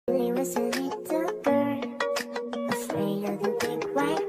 Billy was a little girl, afraid of the big white